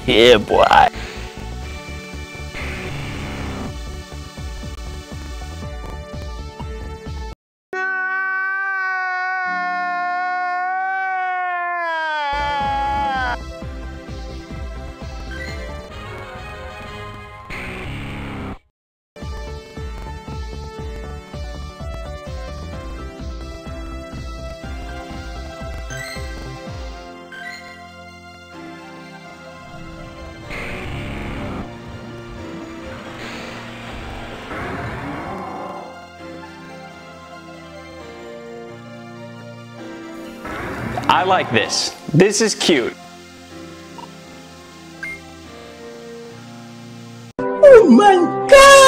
Yeah, boy. I like this. This is cute. Oh my God!